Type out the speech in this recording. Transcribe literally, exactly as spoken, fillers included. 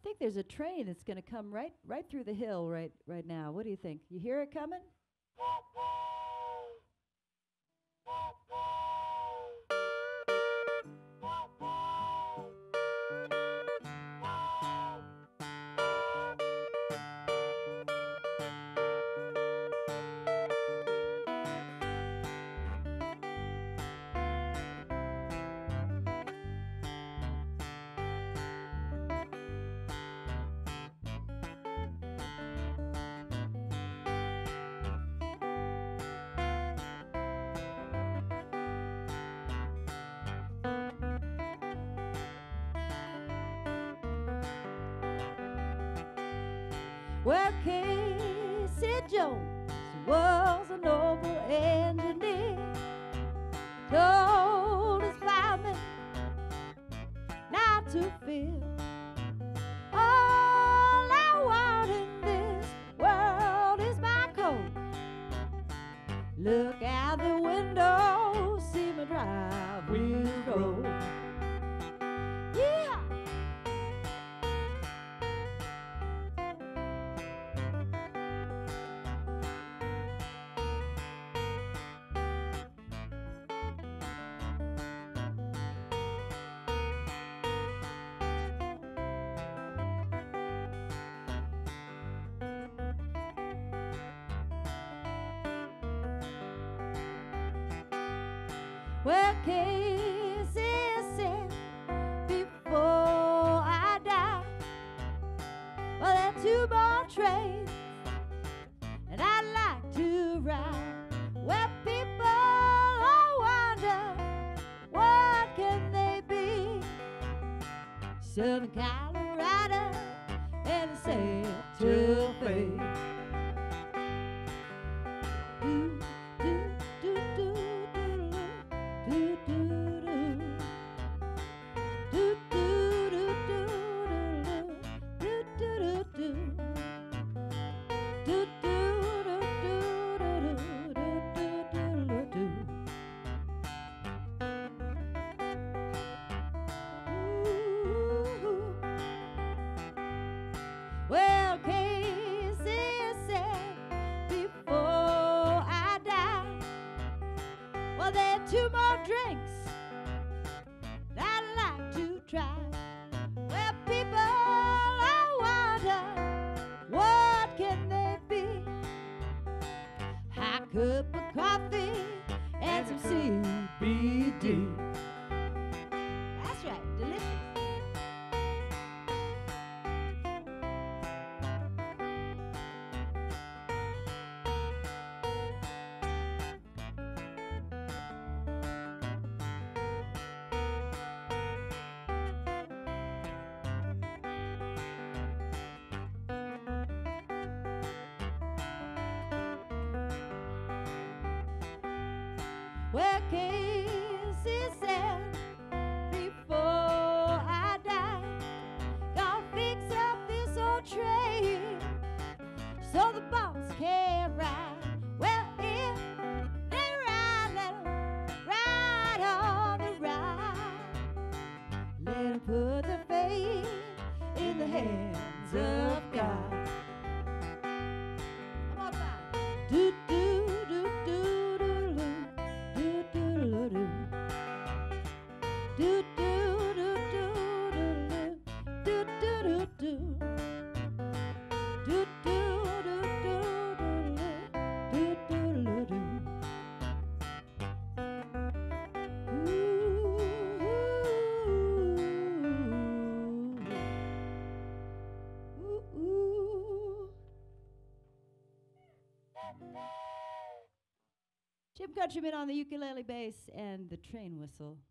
think there's a train that's going to come right right through the hill right right now. What do you think? You hear it coming? Well, Casey Jones was a noble engineer, told his firemen not to fear. All I want in this world is my coat. Look out the window, see me drive wheels roll. Yeah. Well, Casey said, before I die, well, there are two more trains, and I'd like to ride. Well, people all wonder, what can they be? Southern Colorado and Santa Fe. Well, Casey said, before I die, well, there are two more drinks that I'd like to try. Well, people I wonder, what can they be? Hot cup of coffee and some C B D. That's right, delicious. Well, Casey said, before I die, gonna fix up this old train so the boss can ride. Well, if they ride, let 'em ride on the ride. Let 'em put their faith in the hands of God. Come on, time. Do, do, do, do. Do do do do do do do do do do do do do do do do. Jim Countryman on the ukulele bass and the train whistle.